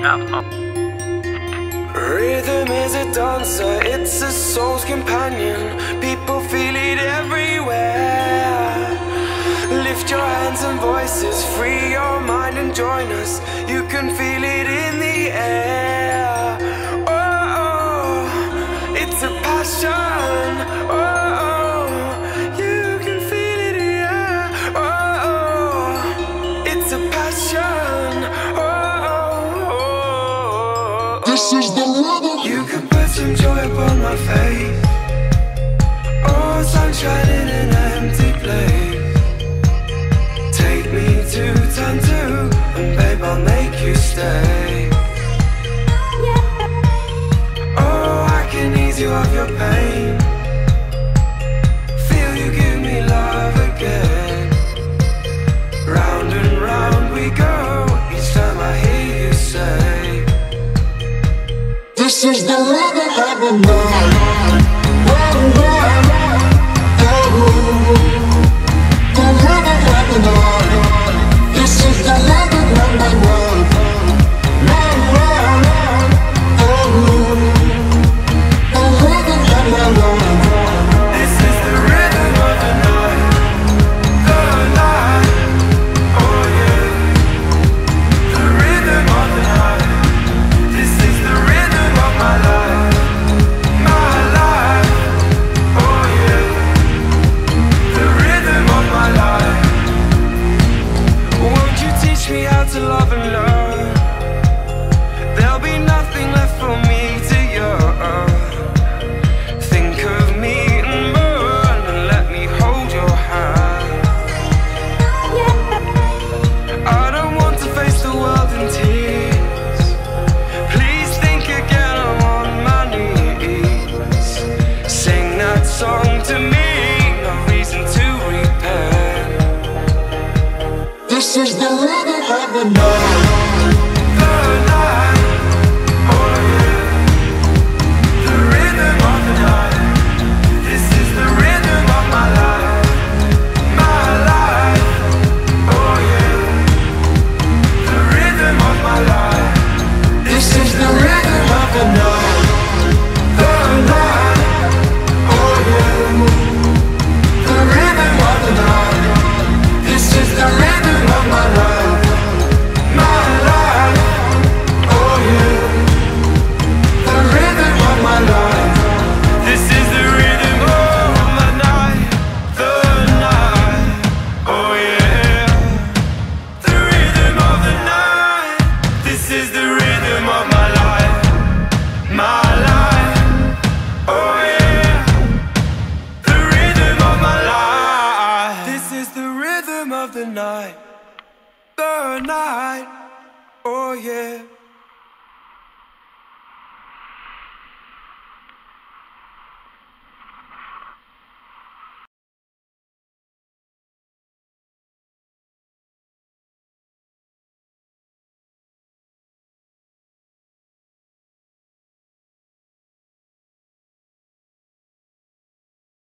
Rhythm is a dancer, it's a soul's companion. People feel it everywhere. Lift your hands and voices, free your mind and join us. You can feel it in the air. Oh, it's a passion. Oh, you can feel it, yeah. Oh, it's a passion. This is the rhythm. You can put some joy upon my face. Oh, sunshine in an empty place. Take me to turn two, and babe, I'll make you stay. Oh, I can ease you of your pain. Feel you give me love again. Round and round we go, each time I hear you say, this is the rhythm of the night. The rhythm of the night. This is the rhythm of my life. My life. The rhythm of my life. this is the rhythm of the night. The night. Oh yeah. The rhythm of the night. This is the rhythm of my life. My life. Oh yeah. The rhythm of my life. Won't you teach me how to love and learn? There'll be nothing left for me to yearn. Think of me and burn, and let me hold your hand. I don't want to face the world in tears. Please think again, I'm on my knees. Sing that song to me, no reason to repent. This is the rhythm of the night. The night, oh yeah. The rhythm of the night. This is the rhythm of my life. My life, oh yeah. The rhythm of my life. This is the rhythm of the night. The night, oh yeah. The rhythm of the night. This is the rhythm of my life. My life, oh yeah. The rhythm of my life. This is the rhythm of my night. The night, oh yeah. The rhythm of the night. This is the rhythm of my life. My life, oh yeah. The rhythm of my life. This is the rhythm of the night. The night, oh yeah.